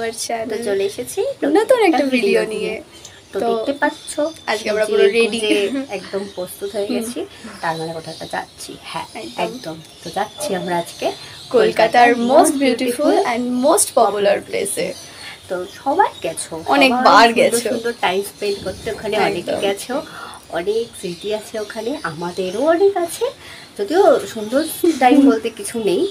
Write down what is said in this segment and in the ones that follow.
Our channel. তো চলে এসেছি নতুন একটা ভিডিও নিয়ে। তো দেখতে পাচ্ছ আজকে আমরা পুরো রেডি, একদম প্রস্তুত হয়ে গেছি। তার মানে কোথাও একটা যাচ্ছি। হ্যাঁ একদম। তো যাচ্ছি আমরা আজকে কলকাতার most beautiful and most popular প্লেসে। তো সবাই গেছো, অনেকবার গেছো, সুন্দর টাইম স্পেন্ড করতে ওখানে অনেকে গেছো, অনেক স্মৃতি আছে ওখানে, আমাদেরও অনেক আছে। যদিও সুন্দর টাইম বলতে কিছু নেই,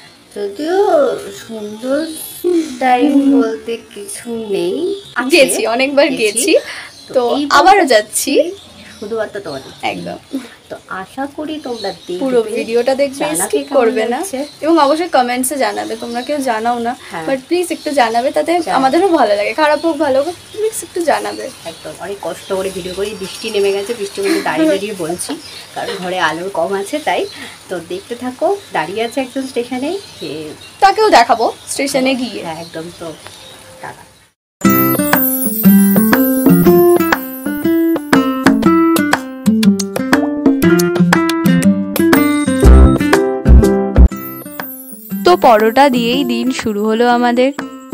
গেছি অনেকবার গেছি, তো আবারও যাচ্ছি শুধুমাত্র তোমাদের একদম। তো আশা করি তোমরা পুরো ভিডিওটা দেখবে, স্কিপ করবে না, এবং অবশ্যই কমেন্টসে জানাবে। তোমরা কেউ জানাও না, বাট প্লিজ একটু জানাবে, তাতে আমাদেরও ভালো লাগে। খারাপ হোক ভালো হোক, প্লিজ একটু জানাবে। একদম। অনেক কষ্ট করে ভিডিও করি, বৃষ্টি নেমে গেছে, বৃষ্টির মধ্যে দাঁড়িয়ে দাঁড়িয়ে বলছি, কারণ ঘরে আলোর কম আছে তাই। তো দেখতে থাকো। দাঁড়িয়ে আছে একজন স্টেশনে, তাকেও দেখাবো স্টেশনে গিয়ে। হ্যাঁ একদম। তো টাটা। তো পরোটা দিয়েই দিন শুরু হলো আমাদের।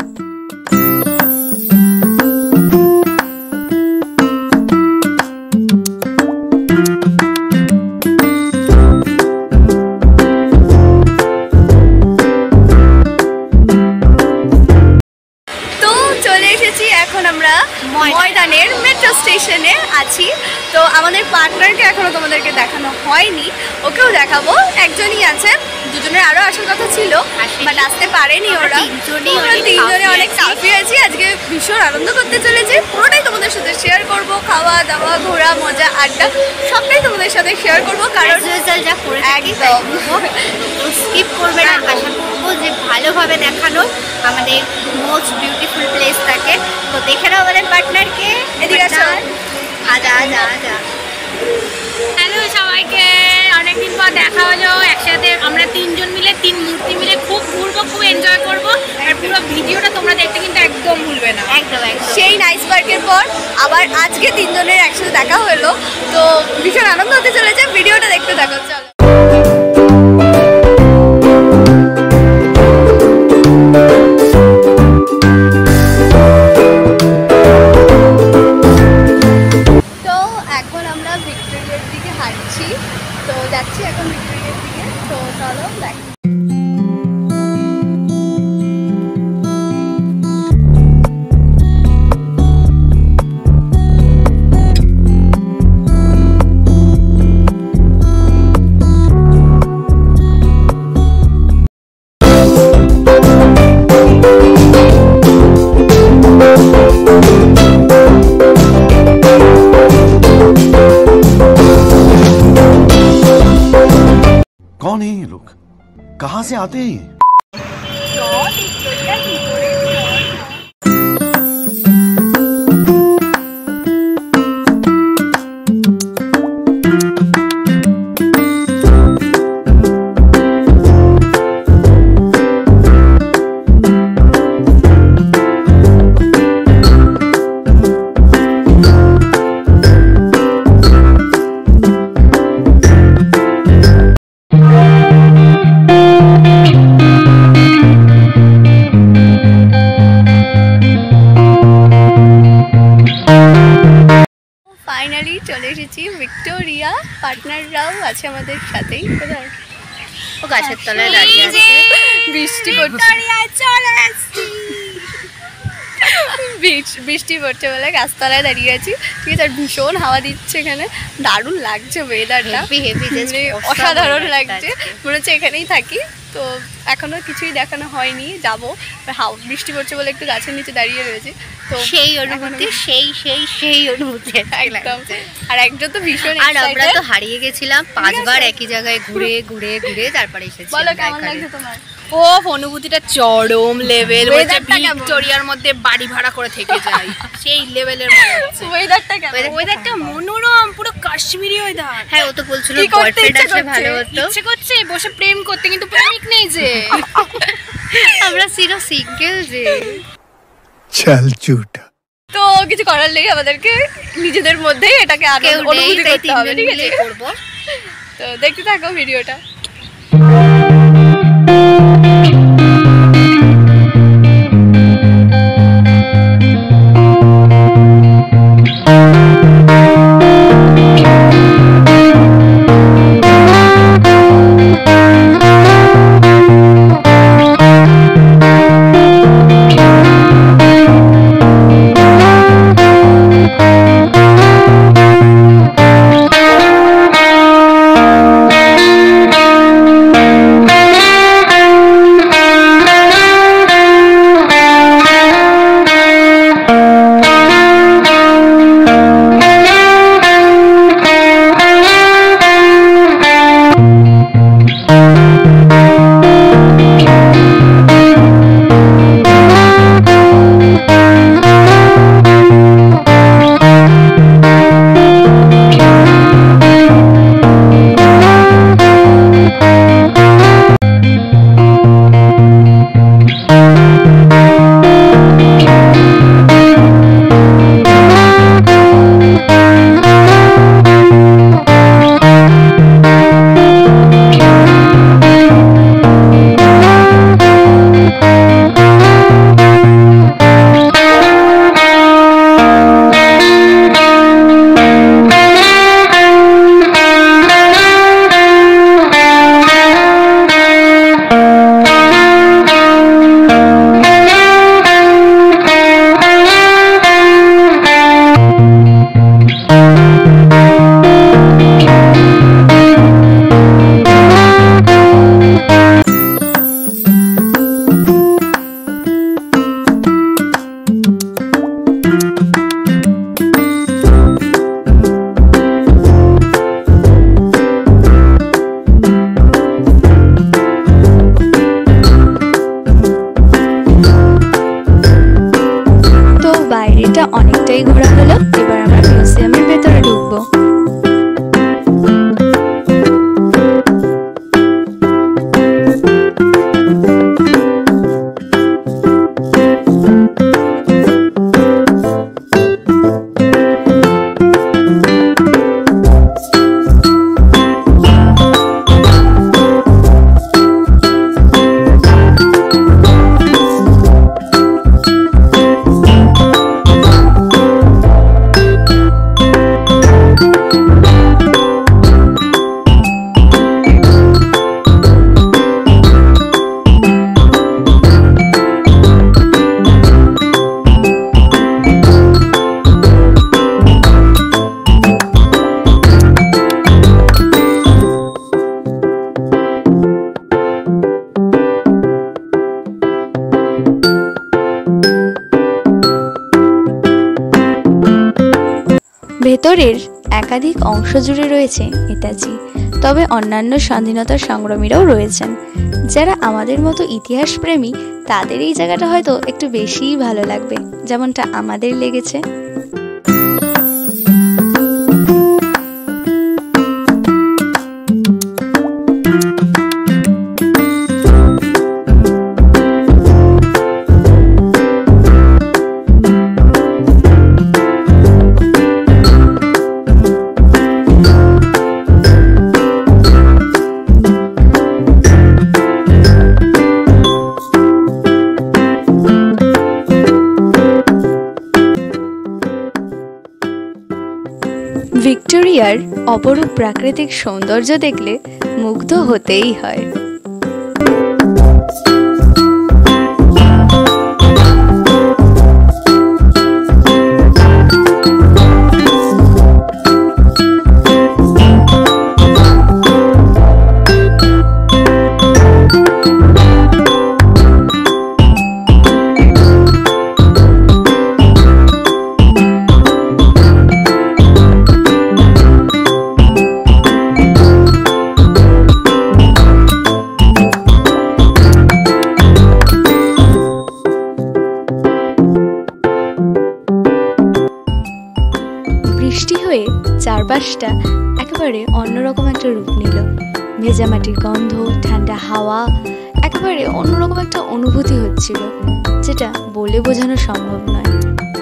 ময়দানের মেট্রো স্টেশনে আছি। তো আমাদের পার্টনারকে এখনো তোমাদেরকে দেখানো হয়নি, ওকেও দেখাবো। একজনই আছে, দুজনের আরো আসার কথা ছিল, বাট আসতে পারেনি ওরা। তিনজনে অনেক কাফি আছি। আজকে ভীষণ আনন্দ করতে চলেছে, পুরোটাই তোমাদের সাথে শেয়ার করব। খাওয়া দাওয়া, ঘোরা, মজা, আড্ডা সবটাই তোমাদের সাথে শেয়ার করবো, কারণ একদম স্কিপ করবে না। আশা করবো যে ভালোভাবে দেখানো আমাদের মোস্ট বিউটিফুল প্লেসটাকে। তো দেখে নাও আমাদের পার্টনারকে। এদিকে আসো। আজা আজা আজা। হ্যালো সবাইকে, অনেকদিন পর দেখা হলো। একসাথে আমরা তিনজন মিলে, তিন মূর্তি মিলে খুব ঘুরবো, খুব এনজয় করবো। আর পুরো ভিডিওটা তোমরা দেখতে কিন্তু একদম ভুলবে না। একদম একদম। সেই নাইস পার্কের পর আবার আজকে তিনজনের একসাথে দেখা হলো, তো ভীষণ আনন্দ হতে চলেছে। ভিডিওটা দেখতে থাকো, চলো। তো যাচ্ছি এখন ভিক্টোরিয়ার দিকে, তো চলো দেখ। कौन है ये लोग, कहां से आते हैं? ফাইনালি চলে এসেছি ভিক্টোরিয়া। পার্টনাররাও আছে আমাদের সাথেই। ও গাছের তলায় দাঁড়িয়ে আছে, বৃষ্টি পড়ছে, বৃষ্টি পড়ছে বলে গাছতলায় দাঁড়িয়ে আছি। ঠিক আছে, আর ভীষণ হাওয়া দিচ্ছে এখানে, দারুণ লাগছে ওয়েদারটা, অসাধারণ লাগছে, মনে হচ্ছে এখানেই থাকি। তো এখনো কিছুই দেখানো হয়নি, যাবো। বৃষ্টি পড়ছে বলে একটু গাছের নিচে দাঁড়িয়ে রয়েছে, তো সেই অনুভূতি, সেই অনুভূতি একদম। আর একজন তো ভীষণ, আর আমরা তো হারিয়ে গেছিলাম 5 বার একই জায়গায় ঘুরে ঘুরে ঘুরে, তারপরে এসেছি। বলো কেমন লাগছে তোমার? ও অনুভূতিটা চরম লেভেল। ভিক্টোরিয়ার মধ্যে বাড়ি ভাড়া করে থেকে যাই, সেই লেভেলের মনে হচ্ছে। ওয়েদারটা কেমন? ওয়েদারটা মনোরম, পুরো কাশ্মীরি ওয়েদার। হ্যাঁ, ও তো বলছিল বয়ফ্রেন্ড আছে, ভালো হতো, ইচ্ছে করছে বসে প্রেম করতে, কিন্তু প্রেমিক নেই যে। আমরা চির সিঙ্গেল যে। চল চুট। তো কিছু করার নেই, আমাদেরকে নিজেদের মধ্যেই এটাকে অনুভূতি করতে হবে। ঠিক আছে, করব। তো দেখতে থাকো ভিডিওটা। ভেতরের একাধিক অংশ জুড়ে রয়েছে নেতাজি, তবে অন্যান্য স্বাধীনতা সংগ্রামীরাও রয়েছেন। যারা আমাদের মতো ইতিহাস প্রেমী তাদের এই জায়গাটা হয়তো একটু বেশিই ভালো লাগবে, যেমনটা আমাদের লেগেছে। ভিক্টোরিয়ার অপরূপ প্রাকৃতিক সৌন্দর্য দেখলে মুগ্ধ হতেই হয়। বৃষ্টি হয়ে চারপাশটা একেবারে অন্যরকম একটা রূপ নিল। ভেজা মাটির গন্ধ, ঠান্ডা হাওয়া, একেবারে অন্যরকম একটা অনুভূতি হচ্ছিল, যেটা বলে বোঝানো সম্ভব নয়।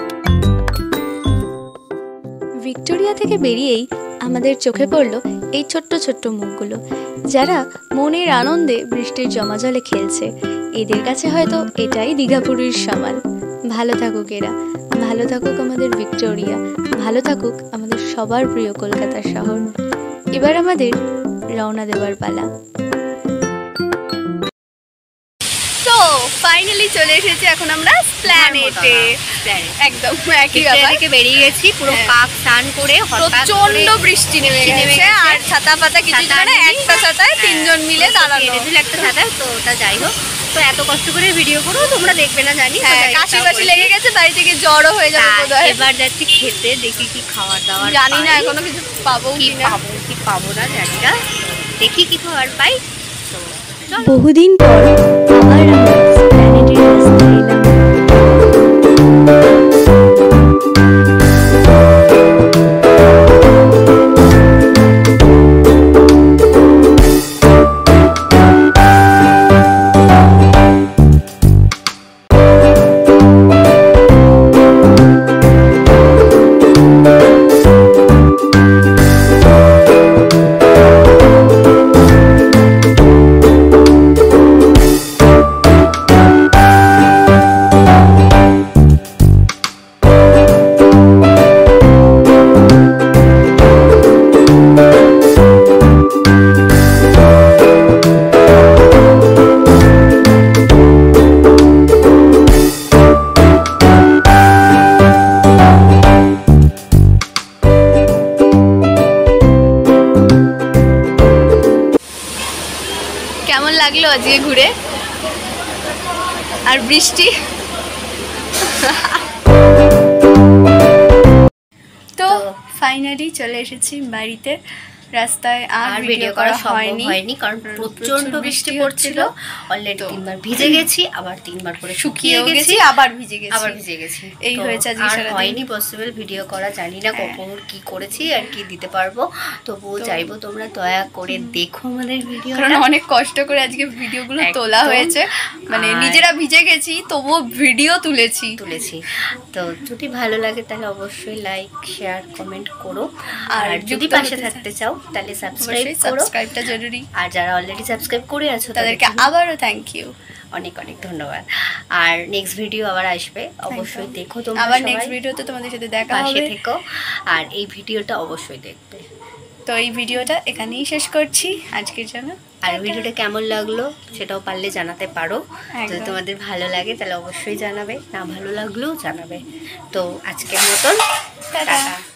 ভিক্টোরিয়া থেকে বেরিয়েই আমাদের চোখে পড়ল এই ছোট্ট ছোট্ট মুখগুলো, যারা মনের আনন্দে বৃষ্টির জমা জলে খেলছে। এদের কাছে হয়তো এটাই দীঘাপুরীর সমান। ভালো থাকুক এরা, ভালো থাকুক আমাদের ভিক্টোরিয়া, ভালো থাকুক আমাদের সবার প্রিয় কলকাতা শহর। এবার আমাদের রওনা দেবার পালা। তো ফাইনালি চলে এসেছি এখন আমরা প্ল্যানেটে। একদম একই ব্যাপার, থেকে বেরিয়ে গেছি পুরো পাক স্নান করে, প্রচন্ড বৃষ্টি নেমে গেছে আর ছাতা পাতা কিছু না, একটা ছাতায় তিনজন মিলে দাঁড়ানো, একটা ছাতায়। তো ওটা যাই হোক, তো এত কষ্ট করে ভিডিও করো তোমরা দেখবে না জানি, কাশি বাশি লেগে গেছে, বাড়ি থেকে জ্বরও হয়ে যাবে বোধহয়। এবার যাচ্ছি খেতে, দেখি কি খাওয়ার দাওয়ার জানি না এখনো কিছু পাবো কি পাবো না জানি না, দেখি কি খাবার পাই। বহুদিন পর আবার আমরা প্ল্যানেটের রাস্তায় এলাম। কেমন লাগলো আজকে ঘুরে? আর বৃষ্টি তো ফাইনালি চলে এসেছি বাড়িতে। রাস্তায় আর ভিডিও করা হয়নি কারণ প্রচন্ড বৃষ্টি পড়ছিল। অলরেডি 3 বার ভিজে গেছি, আবার 3 বার করে শুকিয়ে গেছি, আবার ভিজে গেছি। এই হয়েছে আজকে সারা দিন। হয়নি পসিবল ভিডিও করা, জানি না কখন কি করেছি আর কি দিতে পারবো। তবুও চাইবো তোমরা দয়া করে দেখো আমাদের ভিডিও, কারণ অনেক কষ্ট করে আজকে ভিডিওগুলো তোলা হয়েছে। মানে নিজেরা ভিজে গেছি তবুও ভিডিও তুলেছি। তো যদি ভালো লাগে তাহলে অবশ্যই লাইক, শেয়ার, কমেন্ট করো। আর যদি পাশে থাকতে চাও তাহলে সাবস্ক্রাইবটা জরুরি। আর যারা অলরেডি সাবস্ক্রাইব করে আছো তাদেরকে আবারও থ্যাংক ইউ, অনেক অনেক ধন্যবাদ। আর নেক্সট ভিডিও আবার আসবে, অবশ্যই দেখো তোমরা। আবার নেক্সট ভিডিওতে তোমাদের সাথে দেখা হবে, পাশে থেকো। আর এই ভিডিওটা অবশ্যই দেখবে। তো এই ভিডিওটা এখানেই শেষ করছি আজকের জন্য। আর ভিডিওটা কেমন লাগলো সেটাও পারলে জানাতে পারো। যদি তোমাদের ভালো লাগে তাহলে অবশ্যই জানাবে, না ভালো লাগলেও জানাবে। তো আজকের মতন টাটা।